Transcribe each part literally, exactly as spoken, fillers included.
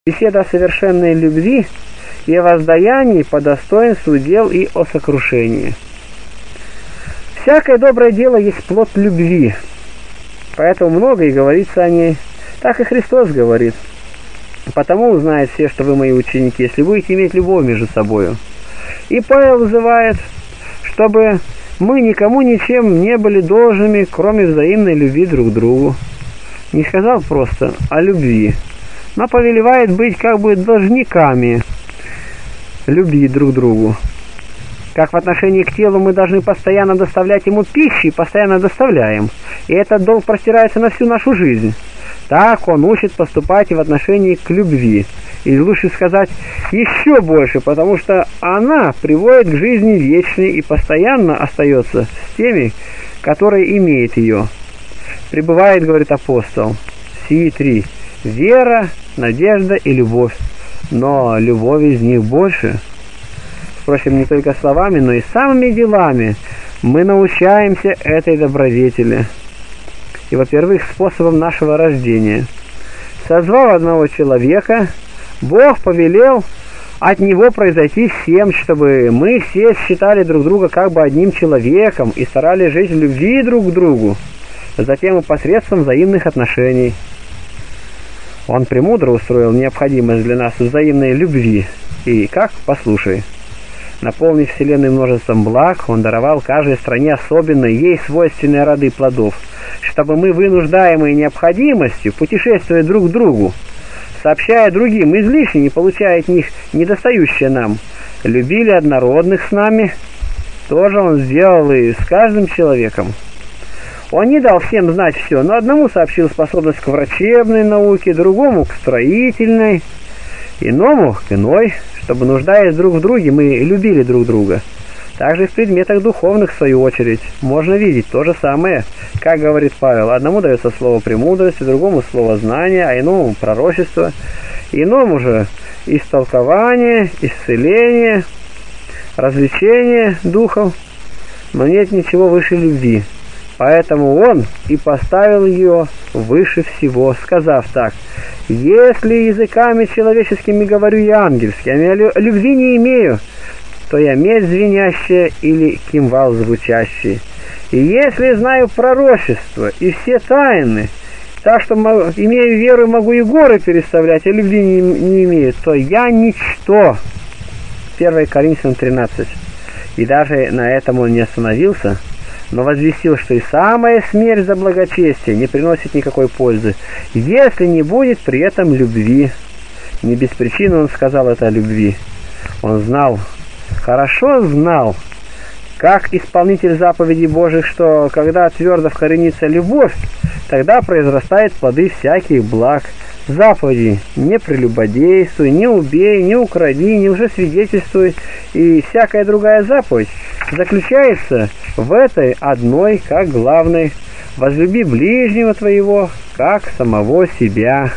Беседа о совершенной любви и о воздаянии по достоинству дел и о сокрушении. Всякое доброе дело есть плод любви, поэтому много и говорится о ней. Так и Христос говорит: «Потому узнают все, что вы мои ученики, если будете иметь любовь между собою». И Павел вызывает, чтобы мы никому ничем не были должными, кроме взаимной любви друг к другу. Не сказал просто о любви, но повелевает быть как бы должниками любви друг к другу. Как в отношении к телу мы должны постоянно доставлять ему пищу и постоянно доставляем, и этот долг простирается на всю нашу жизнь. Так он учит поступать и в отношении к любви. И лучше сказать еще больше, потому что она приводит к жизни вечной и постоянно остается с теми, которые имеют ее. Пребывает, говорит апостол, сии три: вера, надежда и любовь. Но любовь из них больше. Впрочем, не только словами, но и самыми делами мы научаемся этой добродетели. И, во-первых, способом нашего рождения. Созвав одного человека, Бог повелел от него произойти всем, чтобы мы все считали друг друга как бы одним человеком и старались жить в любви друг к другу, затем и посредством взаимных отношений. Он премудро устроил необходимость для нас взаимной любви. И как? Послушай. Наполнив вселенную множеством благ, он даровал каждой стране особенные, ей свойственные роды плодов, чтобы мы, вынуждаемые необходимостью, путешествуя друг к другу, сообщая другим излишне, не получая от них недостающее нам, любили однородных с нами. Тоже он сделал и с каждым человеком. Он не дал всем знать все, но одному сообщил способность к врачебной науке, другому к строительной, иному к иной, чтобы, нуждаясь друг в друге, мы любили друг друга. Также и в предметах духовных, в свою очередь, можно видеть то же самое. Как говорит Павел, одному дается слово премудрости, другому слово знания, а иному пророчество, иному же истолкование, исцеление, развлечение духов. Но нет ничего выше любви. Поэтому он и поставил ее выше всего, сказав так: «Если языками человеческими говорю я ангельски, а любви не имею, то я медь звенящая или кимвал звучащий. И если знаю пророчество и все тайны, так что имею веру и могу и горы переставлять, а любви не, не имею, то я ничто». первое Коринфянам тринадцать. И даже на этом он не остановился, но возвестил, что и самая смерть за благочестие не приносит никакой пользы, если не будет при этом любви. Не без причины он сказал это о любви. Он знал, хорошо знал, как исполнитель заповедей Божьих, что когда твердо вкоренится любовь, тогда произрастают плоды всяких благ. Заповеди: не прелюбодействуй, не убей, не укради, не лжесвидетельствуй, и всякая другая заповедь заключается в этой одной, как главной: возлюби ближнего твоего, как самого себя.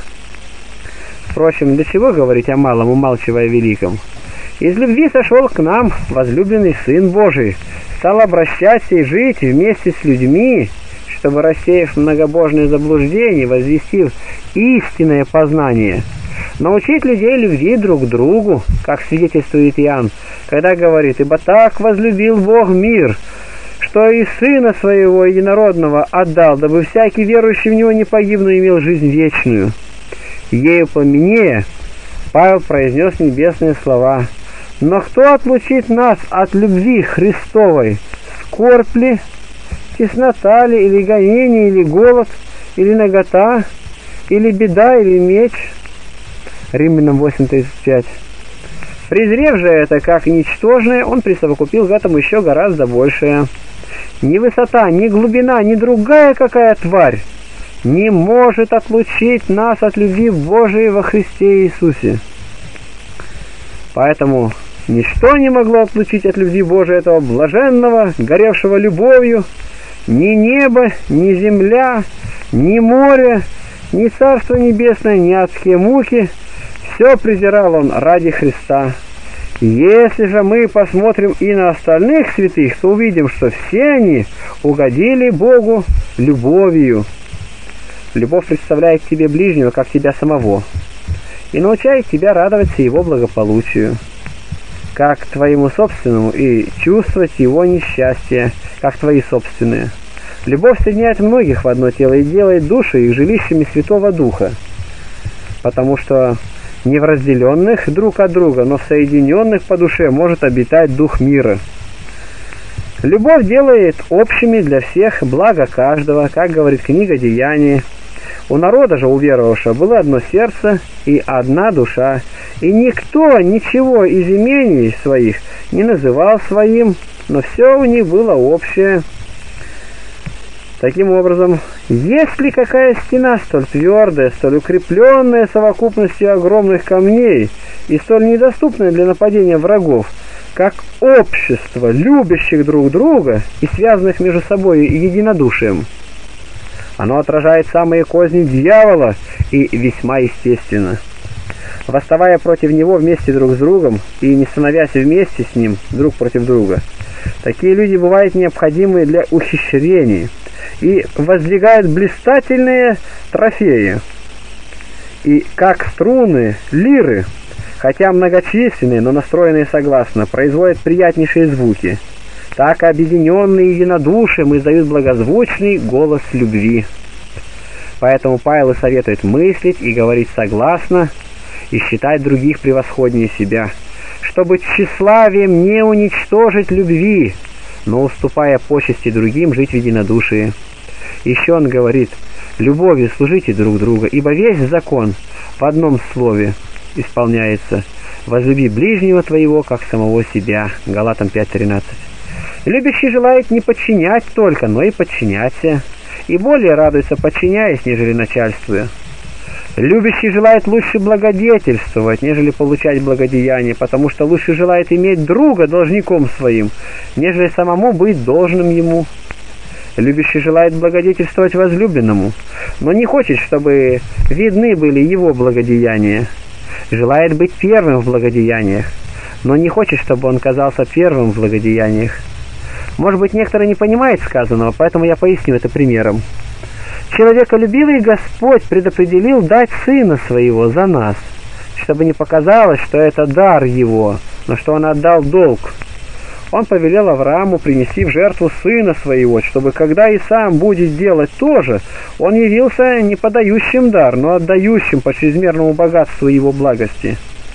Впрочем, для чего говорить о малом, умалчивая о великом? Из любви сошел к нам возлюбленный Сын Божий, стал обращаться и жить вместе с людьми, чтобы, рассеяв многобожные заблуждения, возвестив истинное познание, научить людей любви друг к другу, как свидетельствует Иоанн, когда говорит: «Ибо так возлюбил Бог мир, что и Сына Своего Единородного отдал, дабы всякий верующий в Него не погиб, но имел жизнь вечную». Ею поменея, Павел произнес небесные слова: «Но кто отлучит нас от любви Христовой? Скорбь ли, теснота ли, или гонение, или голод, или нагота, или беда, или меч?» Римлянам восемь тридцать пять. Презрев же это как ничтожное, он присовокупил к этому еще гораздо большее. Ни высота, ни глубина, ни другая какая тварь не может отлучить нас от любви Божией во Христе Иисусе. Поэтому ничто не могло отлучить от любви Божией этого блаженного, горевшего любовью, ни небо, ни земля, ни море, ни царство небесное, ни адские муки. Все презирал он ради Христа. Если же мы посмотрим и на остальных святых, то увидим, что все они угодили Богу любовью. Любовь представляет тебе ближнего, как тебя самого. и научает тебя радоваться его благополучию, как твоему собственному, и чувствовать его несчастье, как твои собственные. Любовь соединяет многих в одно тело и делает души их жилищами Святого Духа, потому что не в разделенных друг от друга, но в соединенных по душе может обитать Дух мира. Любовь делает общими для всех благо каждого, как говорит книга Деяний. У народа же уверовавшего было одно сердце и одна душа, и никто ничего из имений своих не называл своим, но все у них было общее. Таким образом, есть ли какая стена столь твердая, столь укрепленная совокупностью огромных камней и столь недоступная для нападения врагов, как общество любящих друг друга и связанных между собой единодушием? Оно отражает самые козни дьявола и весьма естественно. Восставая против него вместе друг с другом и не становясь вместе с ним друг против друга, такие люди бывают необходимы для ухищрений и воздвигают блистательные трофеи. И как струны, лиры, хотя многочисленные, но настроенные согласно, производят приятнейшие звуки, так объединенные единодушием издают благозвучный голос любви. Поэтому Павел и советует мыслить и говорить согласно, и считать других превосходнее себя, чтобы тщеславием не уничтожить любви, но, уступая почести другим, жить в единодушии. Еще он говорит: любовью служите друг друга, ибо весь закон в одном слове исполняется: возлюби ближнего твоего, как самого себя. Галатам пять тринадцать. Любящий желает не подчинять только, но и подчиняться, и более радуется, подчиняясь, нежели начальствуя. Любящий желает лучше благодетельствовать, нежели получать благодеяние, потому что лучше желает иметь друга должником своим, нежели самому быть должным ему. Любящий желает благодетельствовать возлюбленному, но не хочет, чтобы видны были его благодеяния. Желает быть первым в благодеяниях, но не хочет, чтобы он казался первым в благодеяниях. Может быть, некоторые не понимают сказанного, поэтому я поясню это примером. Человеколюбивый Господь предопределил дать Сына Своего за нас, чтобы не показалось, что это дар Его, но что Он отдал долг. Он повелел Аврааму принести в жертву Сына Своего, чтобы, когда и сам будет делать то же, он явился не подающим дар, но отдающим по чрезмерному богатству Его благости.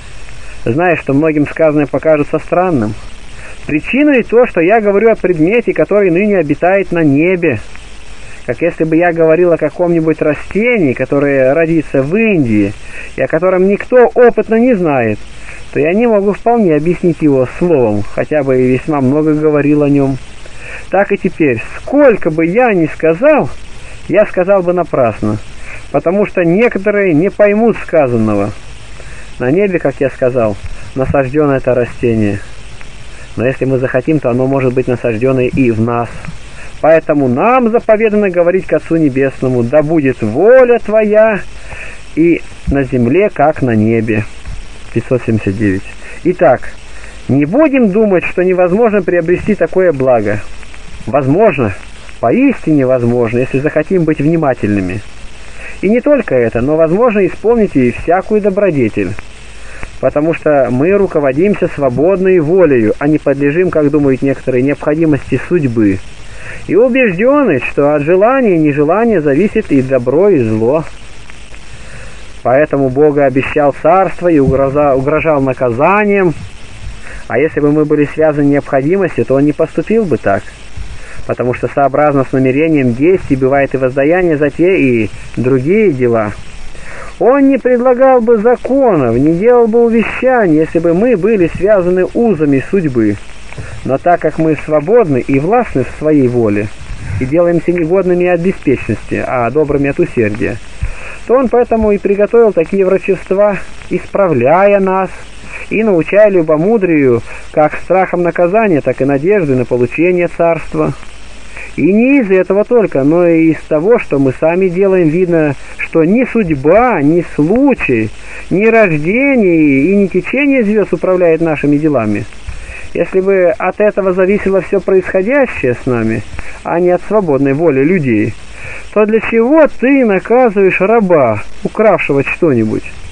Зная, что многим сказанное покажется странным, причиной то, что я говорю о предмете, который ныне обитает на небе, как если бы я говорил о каком-нибудь растении, которое родится в Индии, и о котором никто опытно не знает, то я не могу вполне объяснить его словом, хотя бы и весьма много говорил о нем. Так и теперь, сколько бы я ни сказал, я сказал бы напрасно, потому что некоторые не поймут сказанного. На небе, как я сказал, насаждено это растение, но если мы захотим, то оно может быть насаждено и в нас. Поэтому нам заповедано говорить к Отцу Небесному: да будет воля Твоя и на земле, как на небе. пятьсот семьдесят девять. Итак, не будем думать, что невозможно приобрести такое благо. Возможно, поистине возможно, если захотим быть внимательными. И не только это, но возможно исполнить и всякую добродетель, потому что мы руководимся свободной волею, а не подлежим, как думают некоторые, необходимости судьбы. И убеждены, что от желания и нежелания зависит и добро, и зло. Поэтому Бог обещал царство и угрожал, угрожал наказанием. А если бы мы были связаны необходимостью, то Он не поступил бы так. Потому что сообразно с намерением действий бывает и воздаяние за те и другие дела. Он не предлагал бы законов, не делал бы увещаний, если бы мы были связаны узами судьбы. Но так как мы свободны и властны в своей воле, и делаемся негодными от беспечности, а добрыми от усердия, то Он поэтому и приготовил такие врачества, исправляя нас и научая любомудрию как страхом наказания, так и надежды на получение царства. И не из этого только, но и из того, что мы сами делаем, видно, что ни судьба, ни случай, ни рождение и ни течение звезд управляет нашими делами. Если бы от этого зависело все происходящее с нами, а не от свободной воли людей, то для чего ты наказываешь раба, укравшего что-нибудь?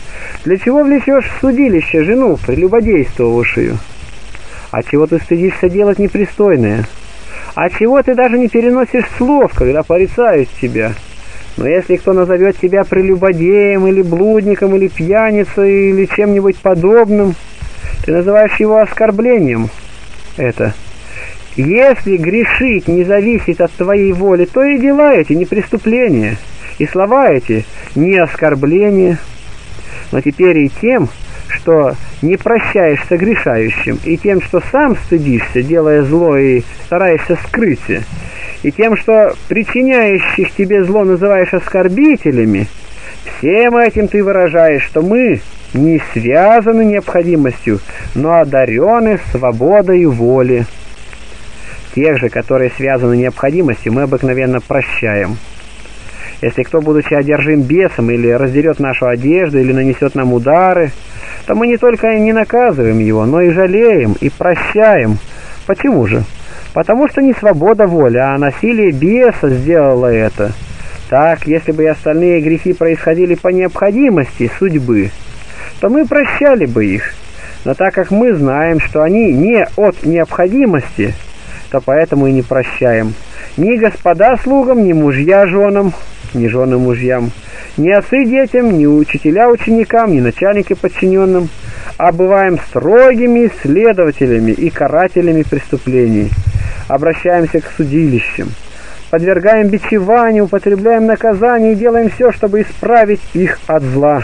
Для чего влечешь в судилище жену, прелюбодействовавшую? А чего ты стыдишься делать непристойное? А чего ты даже не переносишь слов, когда порицают тебя? Но если кто назовет тебя прелюбодеем, или блудником, или пьяницей, или чем-нибудь подобным, ты называешь его оскорблением. Это. Если грешить не зависит от твоей воли, то и дела эти не преступления, и слова эти не оскорбления. Но теперь и тем, что не прощаешь согрешающим, и тем, что сам стыдишься, делая зло и стараешься скрыть, и тем, что причиняющих тебе зло называешь оскорбителями, всем этим ты выражаешь, что мы не связаны необходимостью, но одарены свободой воли. Тех же, которые связаны необходимостью, мы обыкновенно прощаем. Если кто, будучи одержим бесом, или раздерет нашу одежду, или нанесет нам удары, то мы не только не наказываем его, но и жалеем, и прощаем. Почему же? Потому что не свобода воли, а насилие беса сделало это. Так, если бы и остальные грехи происходили по необходимости судьбы, то мы прощали бы их. Но так как мы знаем, что они не от необходимости, то поэтому и не прощаем. Ни господа слугам, ни мужья женам, ни жены мужьям, ни отцы детям, ни учителя ученикам, ни начальники подчиненным, а бываем строгими следователями и карателями преступлений. Обращаемся к судилищам, подвергаем бичеванию, употребляем наказание и делаем все, чтобы исправить их от зла.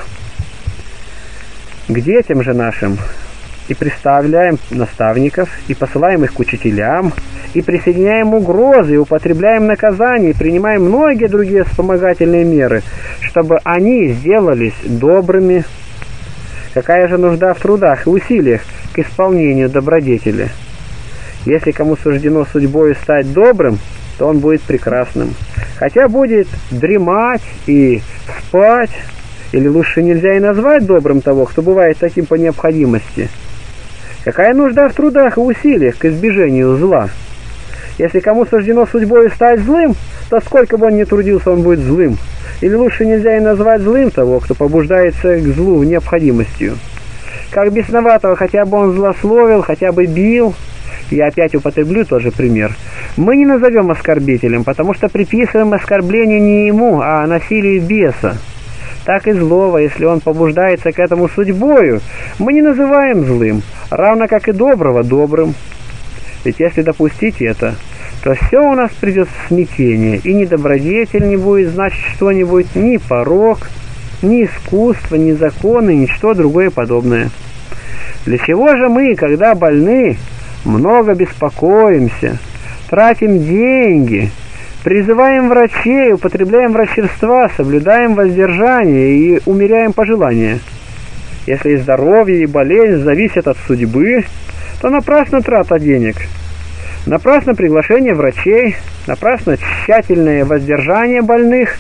К детям же нашим и представляем наставников, и посылаем их к учителям, и присоединяем угрозы, и употребляем наказания, и принимаем многие другие вспомогательные меры, чтобы они сделались добрыми. Какая же нужда в трудах и усилиях к исполнению добродетели? Если кому суждено судьбою стать добрым, то он будет прекрасным. Хотя будет дремать и спать, или лучше нельзя и назвать добрым того, кто бывает таким по необходимости. Какая нужда в трудах и усилиях к избежанию зла? Если кому суждено судьбою стать злым, то сколько бы он ни трудился, он будет злым. Или лучше нельзя и назвать злым того, кто побуждается к злу необходимостью. Как бесноватого, хотя бы он злословил, хотя бы бил, я опять употреблю тот же пример, мы не назовем оскорбителем, потому что приписываем оскорбление не ему, а насилию беса. Так и злого, если он побуждается к этому судьбою, мы не называем злым, равно как и доброго добрым. Ведь если допустить это, то все у нас придет в смятение, и ни добродетель не будет значит что-нибудь, ни порок, ни искусство, ни законы, ни что другое подобное. Для чего же мы, когда больны, много беспокоимся, тратим деньги, призываем врачей, употребляем врачевства, соблюдаем воздержание и умеряем пожелания? Если и здоровье, и болезнь зависят от судьбы, то напрасно трата денег, напрасно приглашение врачей, напрасно тщательное воздержание больных.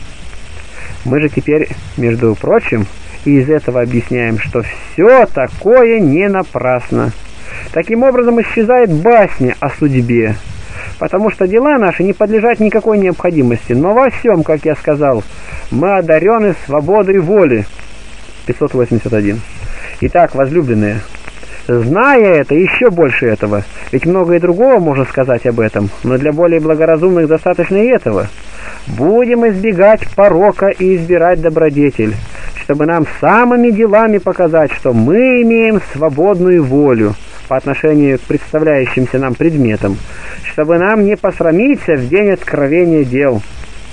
Мы же теперь, между прочим, и из этого объясняем, что все такое не напрасно. Таким образом исчезает басня о судьбе, потому что дела наши не подлежат никакой необходимости, но во всем, как я сказал, мы одарены свободой воли. пятьсот восемьдесят один. Итак, возлюбленные, зная это, еще больше этого, ведь многое другого можно сказать об этом, но для более благоразумных достаточно и этого, будем избегать порока и избирать добродетель, чтобы нам самыми делами показать, что мы имеем свободную волю по отношению к представляющимся нам предметам, чтобы нам не посрамиться в день откровения дел.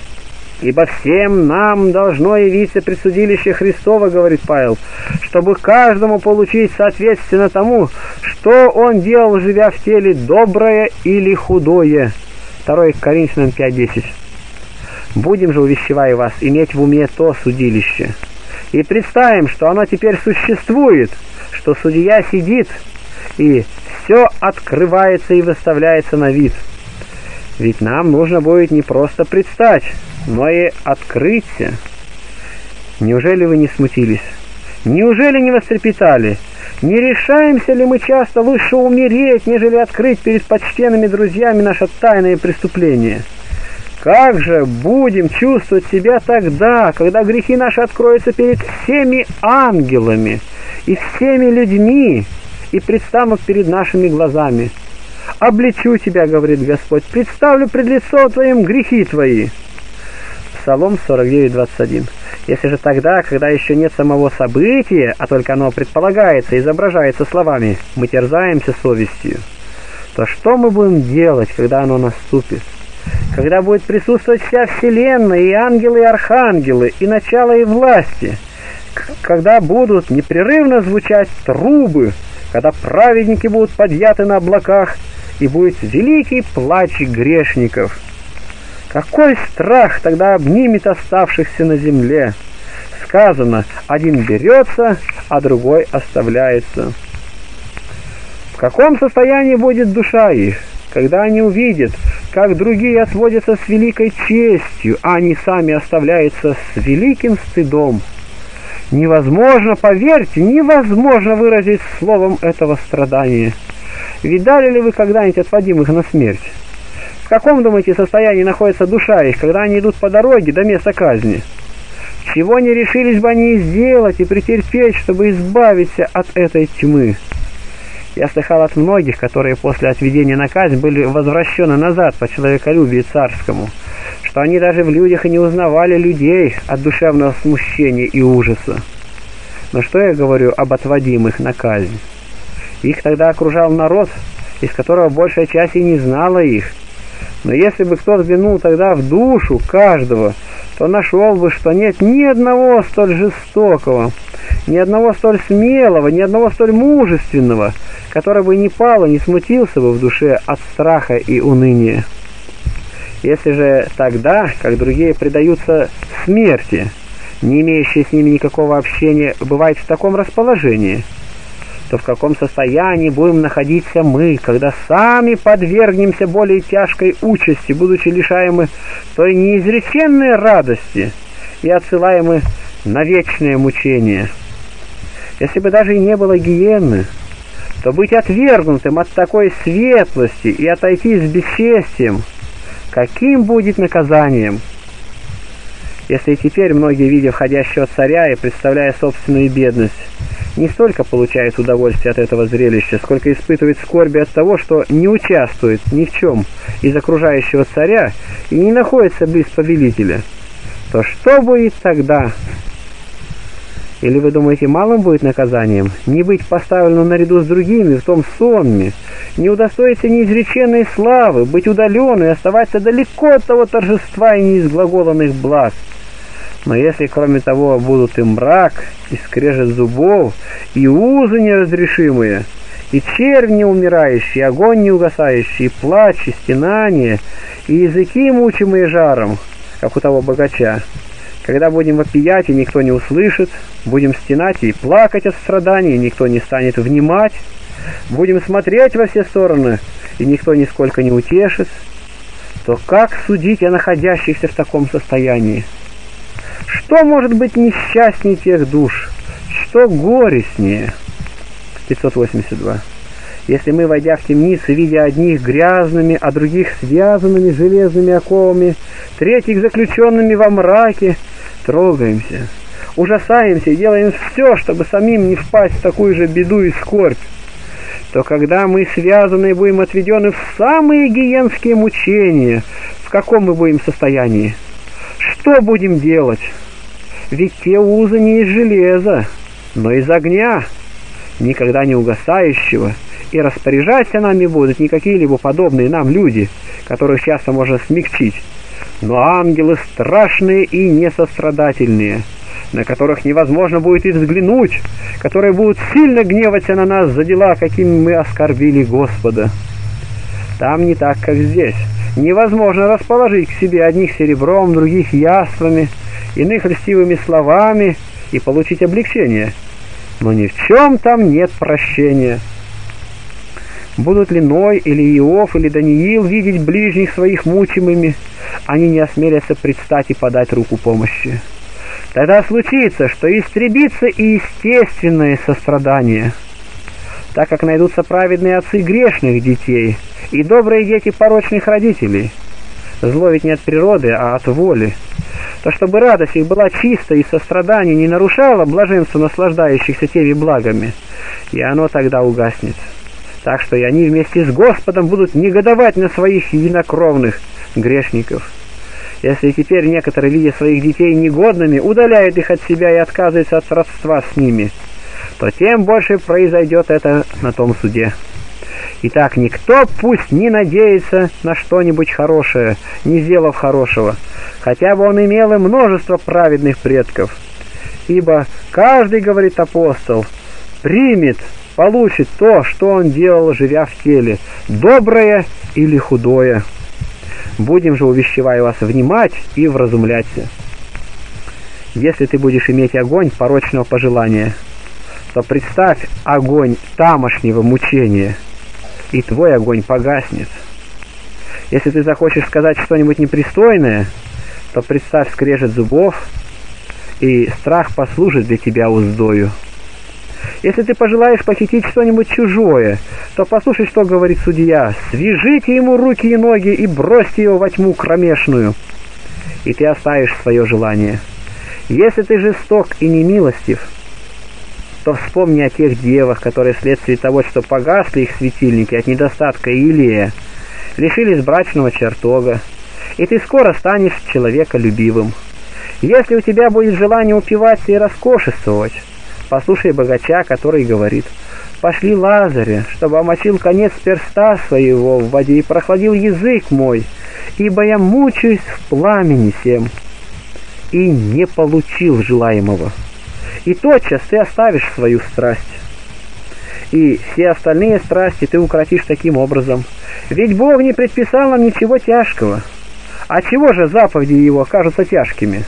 Ибо всем нам должно явиться пред судилище Христово, говорит Павел, чтобы каждому получить соответственно тому, что он делал, живя в теле, доброе или худое. второе Коринфянам пять десять. Будем же, увещевая вас, иметь в уме то судилище. И представим, что оно теперь существует, что судья сидит, и все открывается и выставляется на вид. Ведь нам нужно будет не просто предстать, но и открыться. Неужели вы не смутились? Неужели не вострепетали? Не решаемся ли мы часто лучше умереть, нежели открыть перед почтенными друзьями наше тайное преступление? Как же будем чувствовать себя тогда, когда грехи наши откроются перед всеми ангелами и всеми людьми и предстанут перед нашими глазами? «Обличу тебя, — говорит Господь, — представлю пред лицом твоим грехи твои». Псалом сорок девять, двадцать один. Если же тогда, когда еще нет самого события, а только оно предполагается, изображается словами, мы терзаемся совестью, то что мы будем делать, когда оно наступит? Когда будет присутствовать вся вселенная, и ангелы, и архангелы, и начало, и власти, когда будут непрерывно звучать трубы, когда праведники будут подъяты на облаках, и будет великий плач грешников. Какой страх тогда обнимет оставшихся на земле! Сказано, один берется, а другой оставляется. В каком состоянии будет душа их, когда они увидят, как другие отводятся с великой честью, а они сами оставляются с великим стыдом? Невозможно, поверьте, невозможно выразить словом этого страдания. Видали ли вы когда-нибудь отводимых на смерть? В каком, думаете, состоянии находится душа их, когда они идут по дороге до места казни? Чего не решились бы они сделать и претерпеть, чтобы избавиться от этой тьмы? Я слыхал от многих, которые после отведения на казнь были возвращены назад по человеколюбию царскому, что они даже в людях и не узнавали людей от душевного смущения и ужаса. Но что я говорю об отводимых на казнь? Их тогда окружал народ, из которого большая часть и не знала их. Но если бы кто взглянул тогда в душу каждого, то нашел бы, что нет ни одного столь жестокого, ни одного столь смелого, ни одного столь мужественного, который бы не пал и не смутился бы в душе от страха и уныния. Если же тогда, как другие предаются смерти, не имеющие с ними никакого общения, бывает в таком расположении, то в каком состоянии будем находиться мы, когда сами подвергнемся более тяжкой участи, будучи лишаемы той неизреченной радости и отсылаемы на вечное мучение? Если бы даже и не было гиенны, то быть отвергнутым от такой светлости и отойти с бесчестием, каким будет наказанием? Если теперь многие, видя входящего царя и представляя собственную бедность, не столько получают удовольствие от этого зрелища, сколько испытывают скорби от того, что не участвует ни в чем из окружающего царя и не находится близ повелителя, то что будет тогда? Или вы думаете, малым будет наказанием не быть поставленным наряду с другими в том сонме, не удостоиться неизреченной славы, быть удаленным и оставаться далеко от того торжества и неизглаголанных благ? Но если, кроме того, будут и мрак, и скрежет зубов, и узы неразрешимые, и червь неумирающий, и огонь неугасающий, и плач, и стенание, и языки, мучимые жаром, как у того богача, когда будем вопиять, и никто не услышит, будем стенать и плакать от страданий, и никто не станет внимать, будем смотреть во все стороны, и никто нисколько не утешит, то как судить о находящихся в таком состоянии? Что может быть несчастнее тех душ? Что горестнее? пятьсот восемьдесят два. Если мы, войдя в темницы, видя одних грязными, а других связанными железными оковами, третьих заключенными во мраке, трогаемся, ужасаемся и делаем все, чтобы самим не впасть в такую же беду и скорбь, то когда мы связанные будем отведены в самые гиенские мучения, в каком мы будем состоянии? Что будем делать? Ведь те узы не из железа, но из огня, никогда не угасающего, и распоряжаться нами будут не какие-либо подобные нам люди, которых часто можно смягчить, но ангелы страшные и несострадательные, на которых невозможно будет и взглянуть, которые будут сильно гневаться на нас за дела, какими мы оскорбили Господа. Там не так, как здесь. Невозможно расположить к себе одних серебром, других яствами, иных льстивыми словами и получить облегчение. Но ни в чем там нет прощения. Будут ли Ной, или Иов, или Даниил видеть ближних своих мучимыми, они не осмелятся предстать и подать руку помощи. Тогда случится, что истребится и естественное сострадание, так как найдутся праведные отцы грешных детей и добрые дети порочных родителей. Зло ведь не от природы, а от воли. То чтобы радость их была чистой и сострадание не нарушало блаженство наслаждающихся теми благами, и оно тогда угаснет. Так что и они вместе с Господом будут негодовать на своих единокровных грешников. Если теперь некоторые, видя своих детей негодными, удаляют их от себя и отказываются от родства с ними, то тем больше произойдет это на том суде. Итак, никто пусть не надеется на что-нибудь хорошее, не сделав хорошего, хотя бы он имел и множество праведных предков. Ибо каждый, говорит апостол, примет, получит то, что он делал, живя в теле, доброе или худое. Будем же, увещеваю вас, внимать и вразумляться. Если ты будешь иметь огонь порочного пожелания, то представь огонь тамошнего мучения, и твой огонь погаснет. Если ты захочешь сказать что-нибудь непристойное, то представь скрежет зубов, и страх послужит для тебя уздою. Если ты пожелаешь похитить что-нибудь чужое, то послушай, что говорит судья: свяжите ему руки и ноги и бросьте его во тьму кромешную, и ты оставишь свое желание. Если ты жесток и немилостив, то вспомни о тех девах, которые вследствие того, что погасли их светильники от недостатка илея, лишились брачного чертога, и ты скоро станешь человеколюбивым. Если у тебя будет желание упиваться и роскошествовать, послушай богача, который говорит: «Пошли Лазаря, чтобы омочил конец перста своего в воде и прохладил язык мой, ибо я мучаюсь в пламени сем», и не получил желаемого. И тотчас ты оставишь свою страсть. И все остальные страсти ты укротишь таким образом. Ведь Бог не предписал нам ничего тяжкого. А чего же заповеди Его кажутся тяжкими?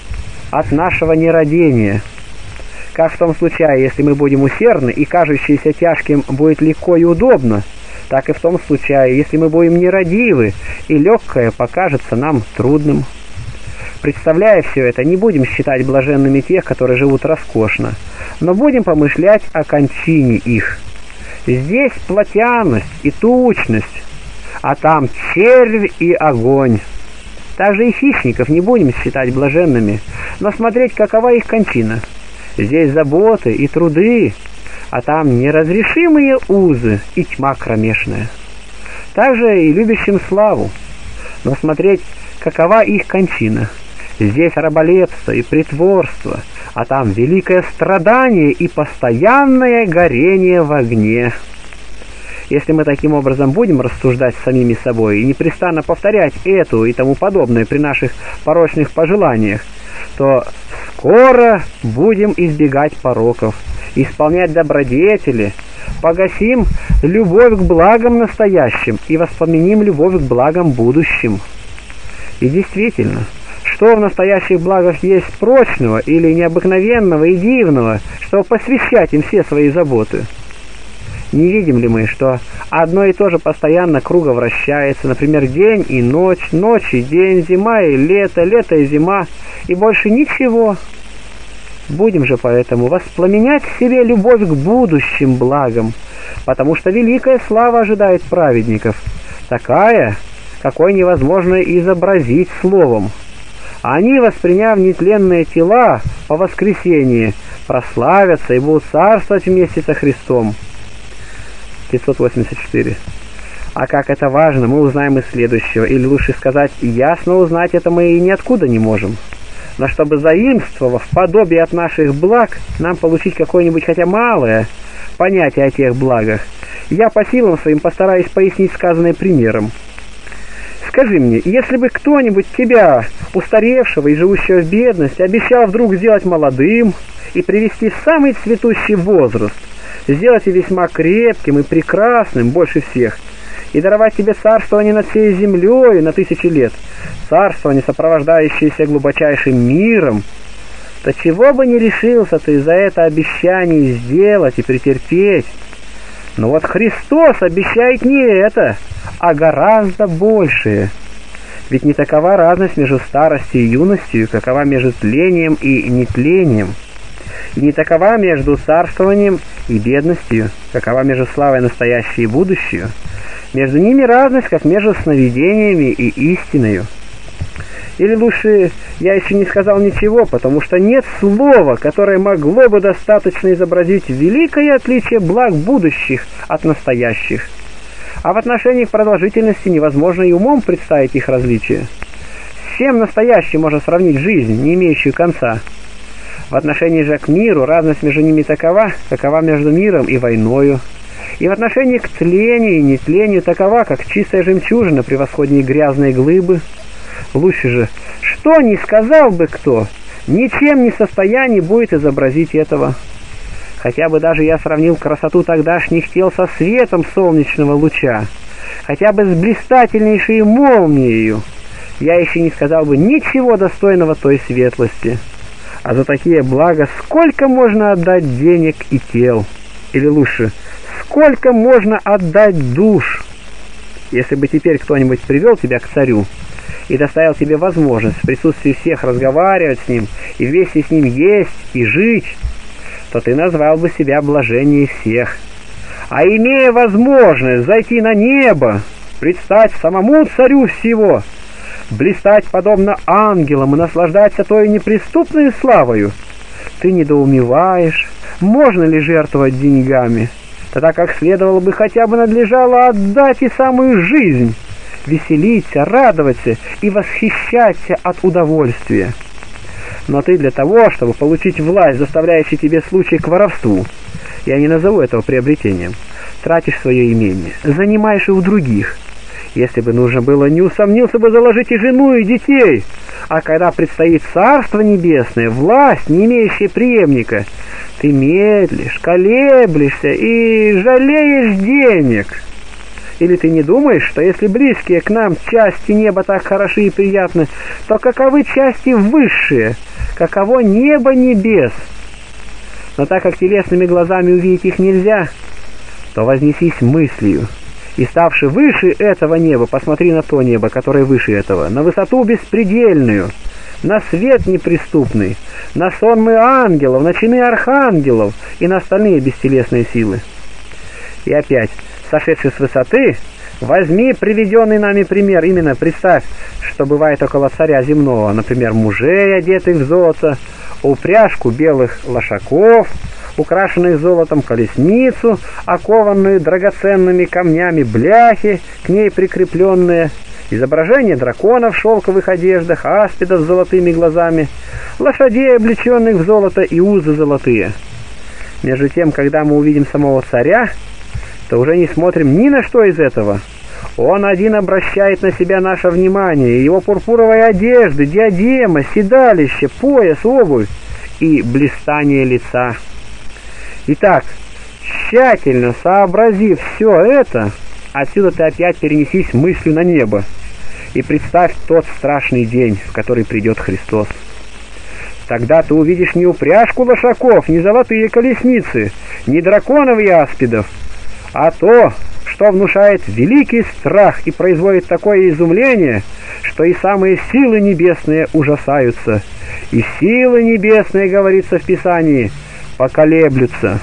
От нашего нерадения. Как в том случае, если мы будем усердны, и кажущееся тяжким будет легко и удобно, так и в том случае, если мы будем нерадивы, и легкое покажется нам трудным. Представляя все это, не будем считать блаженными тех, которые живут роскошно, но будем помышлять о кончине их. Здесь плотяность и тучность, а там червь и огонь. Также и хищников не будем считать блаженными, но смотреть, какова их кончина. Здесь заботы и труды, а там неразрешимые узы и тьма кромешная. Также и любящим славу, но смотреть, какова их кончина. Здесь раболепство и притворство, а там великое страдание и постоянное горение в огне. Если мы таким образом будем рассуждать с самими собой и непрестанно повторять эту и тому подобное при наших порочных пожеланиях, то скоро будем избегать пороков, исполнять добродетели, погасим любовь к благам настоящим и воспламеним любовь к благам будущим. И действительно, что в настоящих благах есть прочного или необыкновенного и дивного, чтобы посвящать им все свои заботы? Не видим ли мы, что одно и то же постоянно круговращается, например, день и ночь, ночь и день, зима и лето, лето и зима, и больше ничего? Будем же поэтому воспламенять в себе любовь к будущим благам, потому что великая слава ожидает праведников, такая, какой невозможно изобразить словом. Они, восприняв нетленные тела по воскресении, прославятся и будут царствовать вместе со Христом. пятьсот восемьдесят четыре. А как это важно, мы узнаем из следующего, или лучше сказать, ясно узнать это мы и ниоткуда не можем. Но чтобы, заимствовав подобие от наших благ, нам получить какое-нибудь хотя малое понятие о тех благах, я по силам своим постараюсь пояснить сказанное примером. Скажи мне, если бы кто-нибудь тебя, устаревшего и живущего в бедности, обещал вдруг сделать молодым и привести в самый цветущий возраст, сделать и весьма крепким и прекрасным больше всех, и даровать тебе царствование над всей землей на тысячи лет, царствование, сопровождающееся глубочайшим миром, то чего бы не решился ты за это обещание сделать и претерпеть? Но вот Христос обещает не это, а гораздо большее. Ведь не такова разность между старостью и юностью, какова между тлением и нетлением. И не такова между царствованием и бедностью, какова между славой настоящей и будущей. Между ними разность, как между сновидениями и истиною. Или лучше, я еще не сказал ничего, потому что нет слова, которое могло бы достаточно изобразить великое отличие благ будущих от настоящих. А в отношении к продолжительности невозможно и умом представить их различия. С чем настоящим можно сравнить жизнь, не имеющую конца? В отношении же к миру разность между ними такова, какова между миром и войною. И в отношении к тлению и нетлению такова, как чистая жемчужина превосходнее грязной глыбы. Лучше же, что ни сказал бы кто, ничем не в состоянии будет изобразить этого. Хотя бы даже я сравнил красоту тогдашних тел со светом солнечного луча, хотя бы с блистательнейшей молнией, я еще не сказал бы ничего достойного той светлости. А за такие блага сколько можно отдать денег и тел? Или лучше, сколько можно отдать душ? Если бы теперь кто-нибудь привел тебя к царю и доставил тебе возможность в присутствии всех разговаривать с ним и вместе с ним есть и жить, то ты назвал бы себя блаженнее всех. А имея возможность зайти на небо, предстать самому царю всего, блистать подобно ангелам и наслаждаться той неприступной славою, ты недоумеваешь, можно ли жертвовать деньгами, тогда как следовало бы хотя бы надлежало отдать и самую жизнь, веселиться, радоваться и восхищаться от удовольствия. Но ты для того, чтобы получить власть, заставляющую тебе случай к воровству, я не назову этого приобретением, тратишь свое имение, занимаешь и у других. Если бы нужно было, не усомнился бы заложить и жену, и детей. А когда предстоит Царство Небесное, власть, не имеющая преемника, ты медлишь, колеблешься и жалеешь денег. Или ты не думаешь, что если близкие к нам части неба так хороши и приятны, то каковы части высшие, каково небо небес? Но так как телесными глазами увидеть их нельзя, то вознесись мыслью, и ставши выше этого неба, посмотри на то небо, которое выше этого, на высоту беспредельную, на свет неприступный, на сонмы ангелов, на чины архангелов и на остальные бестелесные силы. И опять, сошедший с высоты, возьми приведенный нами пример, именно представь, что бывает около царя земного, например, мужей, одетых в золото, упряжку белых лошаков, украшенных золотом колесницу, окованную драгоценными камнями бляхи, к ней прикрепленные, изображение драконов в шелковых одеждах, аспидов с золотыми глазами, лошадей, облеченных в золото, и узы золотые. Между тем, когда мы увидим самого царя, то уже не смотрим ни на что из этого. Он один обращает на себя наше внимание, его пурпуровые одежды, диадема, седалище, пояс, обувь и блистание лица. Итак, тщательно сообразив все это, отсюда ты опять перенесись мыслью на небо и представь тот страшный день, в который придет Христос. Тогда ты увидишь не упряжку лошаков, не золотые колесницы, не драконов и аспидов, а то, что внушает великий страх и производит такое изумление, что и самые силы небесные ужасаются. И силы небесные, говорится в Писании, поколеблются.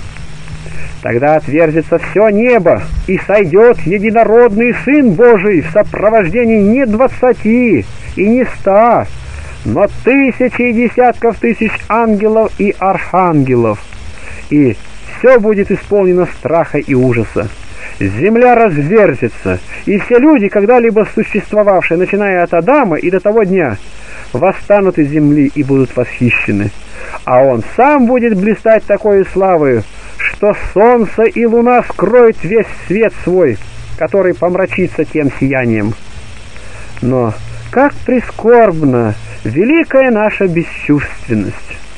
Тогда отверзится все небо, и сойдет единородный Сын Божий в сопровождении не двадцати и не ста, но тысячи и десятков тысяч ангелов и архангелов. И все будет исполнено страха и ужаса. Земля разверзется, и все люди, когда-либо существовавшие, начиная от Адама и до того дня, восстанут из земли и будут восхищены. А он сам будет блистать такой славою, что солнце и луна скроют весь свет свой, который помрачится тем сиянием. Но как прискорбна великая наша бесчувственность!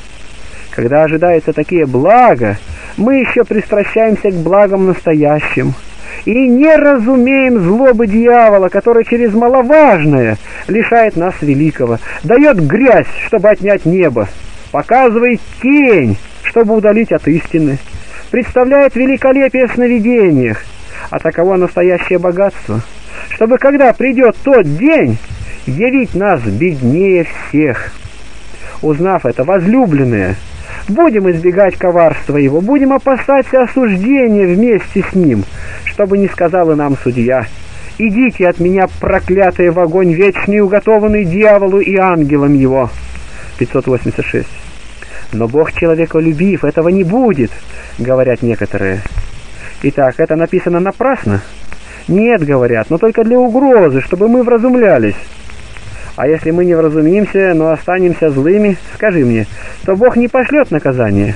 Когда ожидаются такие блага, мы еще пристращаемся к благам настоящим и не разумеем злобы дьявола, который через маловажное лишает нас великого, дает грязь, чтобы отнять небо, показывает тень, чтобы удалить от истины, представляет великолепие в сновидениях, а таково настоящее богатство, чтобы, когда придет тот день, явить нас беднее всех. Узнав это, возлюбленные, Будем избегать коварства его, будем опасаться осуждения вместе с ним, чтобы не сказал и нам судья: «Идите от меня, проклятые, в огонь вечный, уготованный дьяволу и ангелам его». пятьсот восемьдесят шесть. Но Бог человеколюбив, этого не будет, говорят некоторые. Итак, это написано напрасно? Нет, говорят, но только для угрозы, чтобы мы вразумлялись. А если мы не вразумимся, но останемся злыми, скажи мне, то Бог не пошлет наказание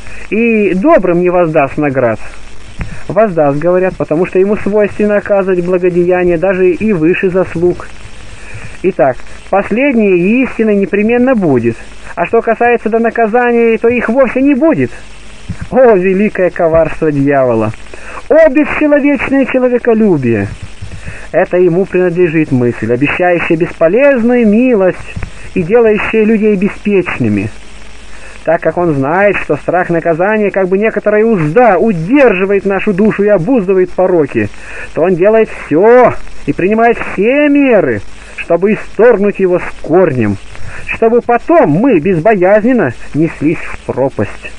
и добрым не воздаст наград. Воздаст, говорят, потому что ему свойственно оказывать благодеяние даже и выше заслуг. Итак, последнее истины непременно будет, а что касается до наказания, то их вовсе не будет. О, великое коварство дьявола! О, бесчеловечное человеколюбие! Это ему принадлежит мысль, обещающая бесполезную милость и делающая людей беспечными. Так как он знает, что страх наказания, как бы некоторая узда, удерживает нашу душу и обуздывает пороки, то он делает все и принимает все меры, чтобы исторгнуть его с корнем, чтобы потом мы безбоязненно неслись в пропасть.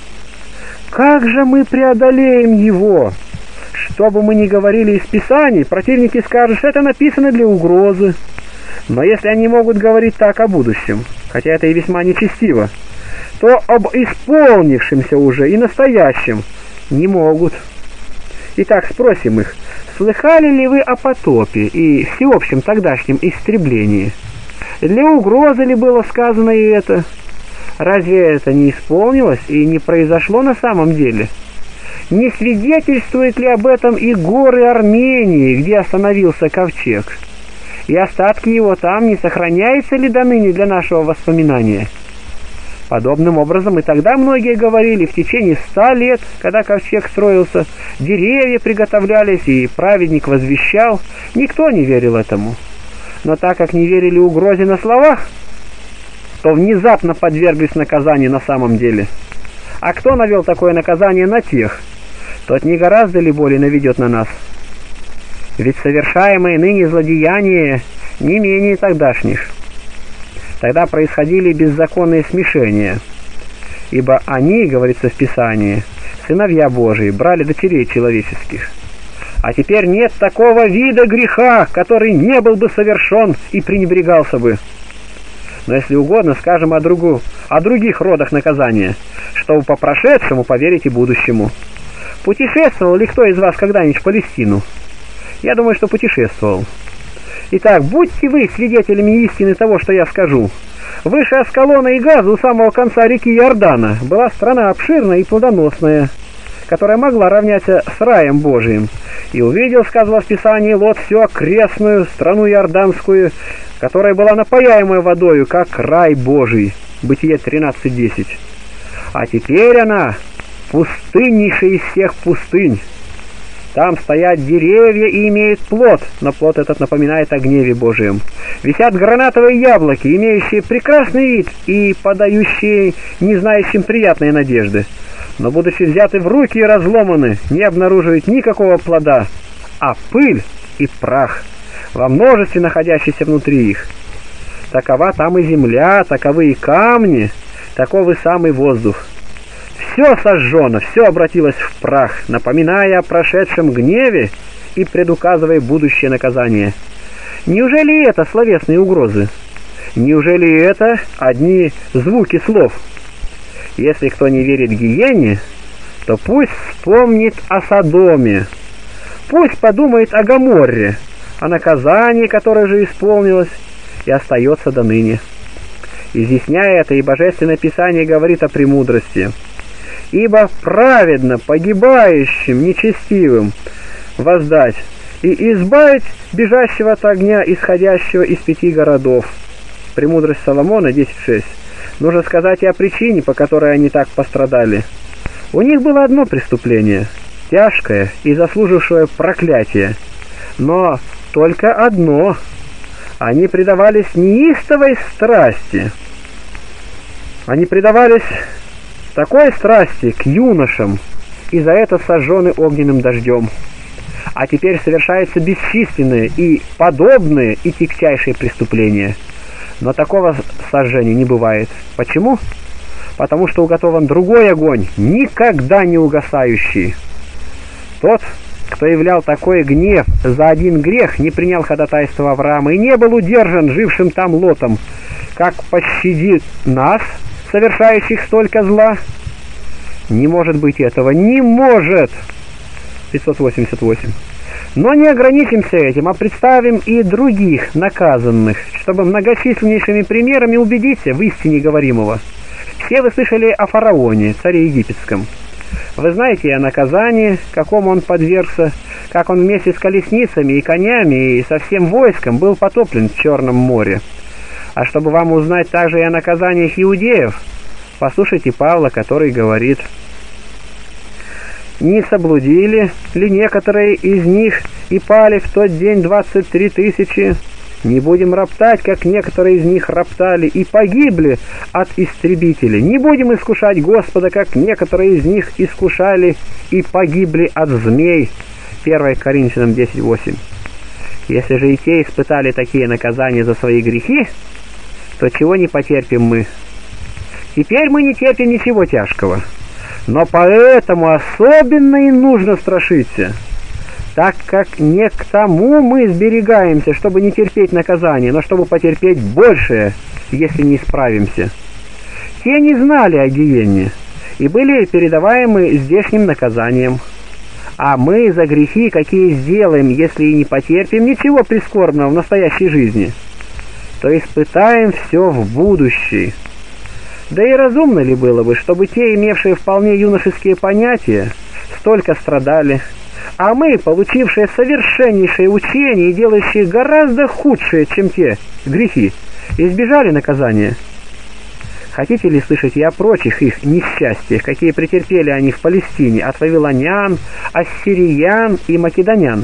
Как же мы преодолеем его? Что бы мы ни говорили из Писаний, противники скажут, что это написано для угрозы. Но если они могут говорить так о будущем, хотя это и весьма нечестиво, то об исполнившемся уже и настоящем не могут. Итак, спросим их, слыхали ли вы о потопе и всеобщем тогдашнем истреблении? Для угрозы ли было сказано и это? Разве это не исполнилось и не произошло на самом деле? Не свидетельствует ли об этом и горы Армении, где остановился ковчег? И остатки его там не сохраняются ли до ныне для нашего воспоминания? Подобным образом и тогда многие говорили, в течение ста лет, когда ковчег строился, деревья приготовлялись и праведник возвещал, никто не верил этому. Но так как не верили угрозе на словах, то внезапно подверглись наказанию на самом деле. А кто навел такое наказание на тех, тот не гораздо ли более наведет на нас? Ведь совершаемые ныне злодеяния не менее тогдашних. Тогда происходили беззаконные смешения, ибо они, говорится в Писании, сыновья Божии, брали дочерей человеческих. А теперь нет такого вида греха, который не был бы совершен и пренебрегался бы. Но если угодно, скажем о, другу, о других родах наказания, чтобы по прошедшему поверить и будущему. Путешествовал ли кто из вас когда-нибудь в Палестину? Я думаю, что путешествовал. Итак, будьте вы свидетелями истины того, что я скажу. Выше Аскалона и Газа, у самого конца реки Иордана, была страна обширная и плодоносная, которая могла равняться с раем Божиим. И увидел, сказано в Писании, Лот всю окрестную страну Иорданскую, которая была напояемая водою, как рай Божий. Бытие тринадцать десять. А теперь она пустыннейшая из всех пустынь. Там стоят деревья и имеют плод, но плод этот напоминает о гневе Божием. Висят гранатовые яблоки, имеющие прекрасный вид и подающие не знающим приятные надежды. Но, будучи взяты в руки и разломаны, не обнаруживают никакого плода, а пыль и прах, во множестве находящиеся внутри их. Такова там и земля, таковы и камни, таков и самый воздух. Все сожжено, все обратилось в прах, напоминая о прошедшем гневе и предуказывая будущее наказание. Неужели это словесные угрозы? Неужели это одни звуки слов? Если кто не верит гиене, то пусть вспомнит о Содоме, пусть подумает о Гоморре, о наказании, которое же исполнилось и остается до ныне. Изъясняя это, и Божественное Писание говорит о премудрости. Ибо праведно погибающим, нечестивым воздать и избавить бежащего от огня, исходящего из пяти городов. Премудрость Соломона десять шесть. Нужно сказать и о причине, по которой они так пострадали. У них было одно преступление, тяжкое и заслужившее проклятия, но только одно. Они предавались неистовой страсти. Они предавались такой страсти к юношам, и за это сожжены огненным дождем. А теперь совершаются бесчисленные и подобные и тягчайшие преступления. Но такого сожжения не бывает. Почему? потому что уготован другой огонь, никогда не угасающий. Тот, кто являл такой гнев за один грех, не принял ходатайства Авраама и не был удержан жившим там Лотом, как пощадит нас, совершающих столько зла? Не может быть этого, не может! пятьсот восемьдесят восемь. Но не ограничимся этим, а представим и других наказанных, чтобы многочисленнейшими примерами убедиться в истине говоримого. Все вы слышали о фараоне, царе египетском. Вы знаете о наказании, какому он подвергся, как он вместе с колесницами и конями и со всем войском был потоплен в Черном море. А чтобы вам узнать также и о наказаниях иудеев, послушайте Павла, который говорит: «Не соблудили ли некоторые из них и пали в тот день двадцать три тысячи? Не будем роптать, как некоторые из них роптали и погибли от истребителей. Не будем искушать Господа, как некоторые из них искушали и погибли от змей». первое Коринфянам десять восемь. Если же и те испытали такие наказания за свои грехи, то чего не потерпим мы? Теперь мы не терпим ничего тяжкого. Но поэтому особенно и нужно страшиться, так как не к тому мы сберегаемся, чтобы не терпеть наказание, но чтобы потерпеть большее, если не исправимся. Те не знали о гиенне и были передаваемы здешним наказанием. А мы за грехи, какие сделаем, если и не потерпим ничего прискорбного в настоящей жизни, то испытаем все в будущей. Да и разумно ли было бы, чтобы те, имевшие вполне юношеские понятия, столько страдали, а мы, получившие совершеннейшее учение и делающие гораздо худшие, чем те, грехи, избежали наказания? Хотите ли слышать и о прочих их несчастьях, какие претерпели они в Палестине от вавилонян, ассириян и македонян?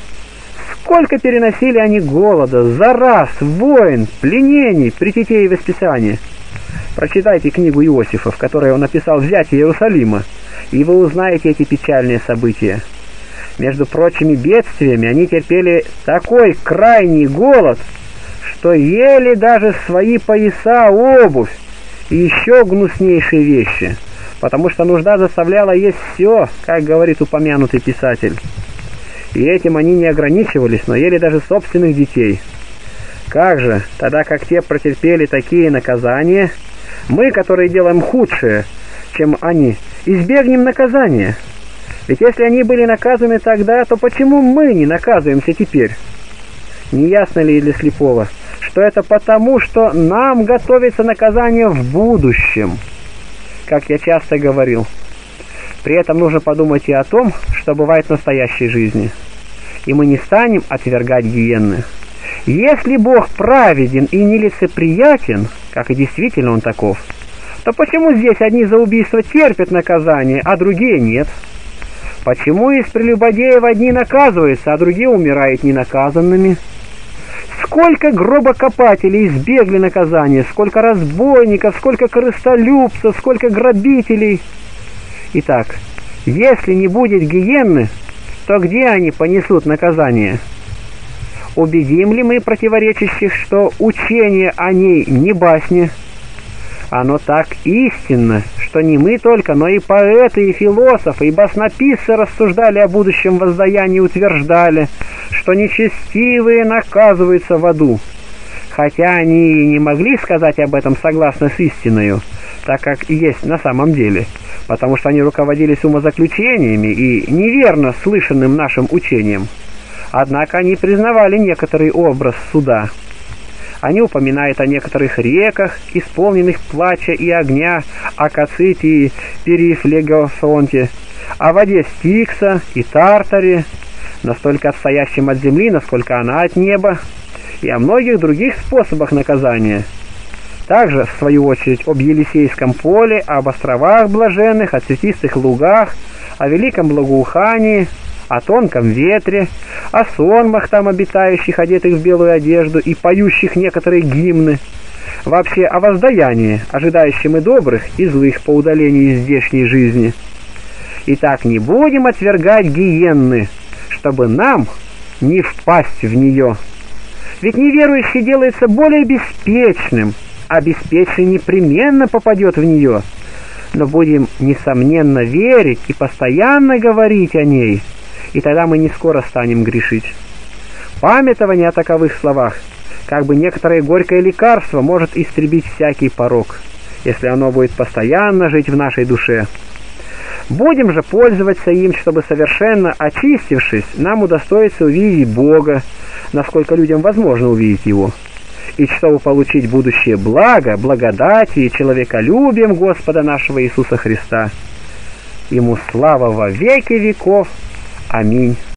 Сколько переносили они голода, зараз, войн, пленений, притетей и восписания? Прочитайте книгу Иосифа, в которой он написал «Взятие Иерусалима», и вы узнаете эти печальные события. Между прочими бедствиями они терпели такой крайний голод, что ели даже свои пояса, обувь и еще гнуснейшие вещи, потому что нужда заставляла есть все, как говорит упомянутый писатель. И этим они не ограничивались, но ели даже собственных детей. Как же, тогда как те претерпели такие наказания, мы, которые делаем худшее, чем они, избегнем наказания? Ведь если они были наказаны тогда, то почему мы не наказываемся теперь? Не ясно ли для слепого, что это потому, что нам готовится наказание в будущем? Как я часто говорил, при этом нужно подумать и о том, что бывает в настоящей жизни. И мы не станем отвергать гиенны. Если Бог праведен и нелицеприятен, как и действительно Он таков, то почему здесь одни за убийство терпят наказание, а другие нет? Почему из прелюбодеев одни наказываются, а другие умирают ненаказанными? Сколько гробокопателей избегли наказания, сколько разбойников, сколько корыстолюбцев, сколько грабителей? Итак, если не будет гиенны, то где они понесут наказание? Убедим ли мы противоречащих, что учение о ней не басня? Оно так истинно, что не мы только, но и поэты, и философы, и баснописцы рассуждали о будущем воздаянии и утверждали, что нечестивые наказываются в аду. Хотя они и не могли сказать об этом согласно с истиною, так как есть на самом деле, потому что они руководились умозаключениями и неверно слышанным нашим учением. Однако они признавали некоторый образ суда. Они упоминают о некоторых реках, исполненных плача и огня, о Каците и Перифлегофонте, о воде Стикса и Тартаре, настолько отстоящем от земли, насколько она от неба, и о многих других способах наказания. Также, в свою очередь, об Елисейском поле, об островах блаженных, о цветистых лугах, о великом благоухании, о тонком ветре, о сонмах там обитающих, одетых в белую одежду и поющих некоторые гимны, вообще о воздаянии, ожидающем и добрых, и злых по удалению из здешней жизни. Итак, не будем отвергать гиенны, чтобы нам не впасть в нее. Ведь неверующий делается более беспечным, а беспечный непременно попадет в нее, но будем, несомненно, верить и постоянно говорить о ней, и тогда мы не скоро станем грешить. Памятование о таковых словах, как бы некоторое горькое лекарство, может истребить всякий порок, если оно будет постоянно жить в нашей душе. Будем же пользоваться им, чтобы, совершенно очистившись, нам удостоится увидеть Бога, насколько людям возможно увидеть Его, и чтобы получить будущее благо, благодати и человеколюбием Господа нашего Иисуса Христа. Ему слава во веки веков. Аминь.